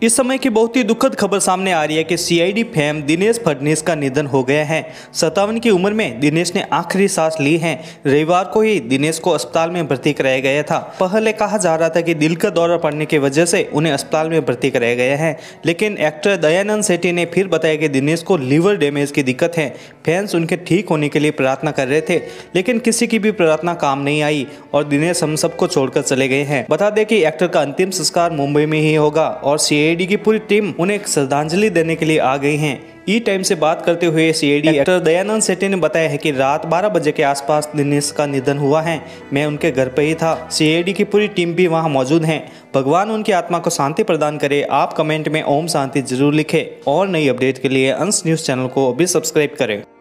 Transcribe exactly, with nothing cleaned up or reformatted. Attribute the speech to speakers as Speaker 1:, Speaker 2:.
Speaker 1: इस समय की बहुत ही दुखद खबर सामने आ रही है कि सीआईडी फेम दिनेश फडणवीस का निधन हो गया है। सत्तावन की उम्र में दिनेश ने आखिरी सांस ली है। रविवार को ही दिनेश को अस्पताल में भर्ती कराया गया था। पहले कहा जा रहा था कि दिल का दौरा पड़ने की वजह से उन्हें अस्पताल में भर्ती कराया गया है, लेकिन एक्टर दयानंद सेठी ने फिर बताया कि दिनेश को लीवर डैमेज की दिक्कत है। फैंस उनके ठीक होने के लिए प्रार्थना कर रहे थे, लेकिन किसी की भी प्रार्थना काम नहीं आई और दिनेश हम सबको छोड़कर चले गए हैं। बता दें कि एक्टर का अंतिम संस्कार मुंबई में ही होगा और सीआईडी की पूरी टीम उन्हें एक श्रद्धांजलि देने के लिए आ गई हैं। ई टाइम से बात करते हुए सीआईडी एक्टर दयानंद सेठी ने बताया है कि रात बारह बजे के आसपास दिनेश का निधन हुआ है। मैं उनके घर पे ही था। सीआईडी की पूरी टीम भी वहां मौजूद है। भगवान उनकी आत्मा को शांति प्रदान करे। आप कमेंट में ओम शांति जरूर लिखें और नई अपडेट के लिए अंश न्यूज़ चैनल को अभी सब्सक्राइब करें।